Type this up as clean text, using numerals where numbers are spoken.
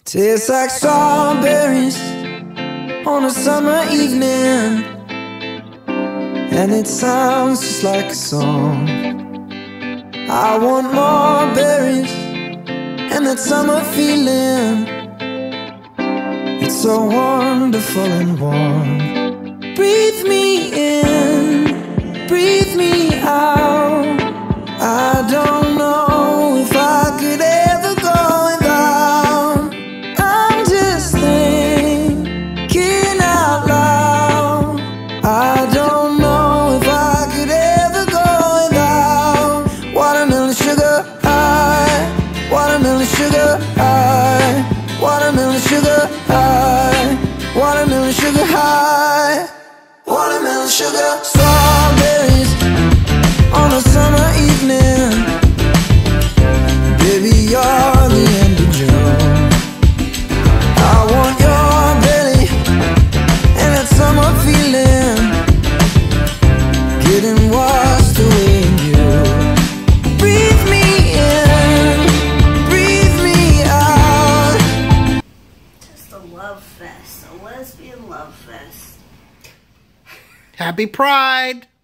Tastes like strawberries on a summer evening, and it sounds just like a song. I want more berries and that summer feeling. It's so wonderful and warm. Breathe me in, breathe me out. I don't know if I could ever go without. I'm just thinking out loud. I don't know if I could ever go without watermelon sugar high, watermelon sugar high, watermelon sugar high, watermelon sugar high, watermelon sugar. Strawberries on a summer evening, baby, you're the end of June. I want your belly and that summer feeling, getting washed away in you. Breathe me in, breathe me out. Just a love fest, a lesbian love fest. Happy Pride!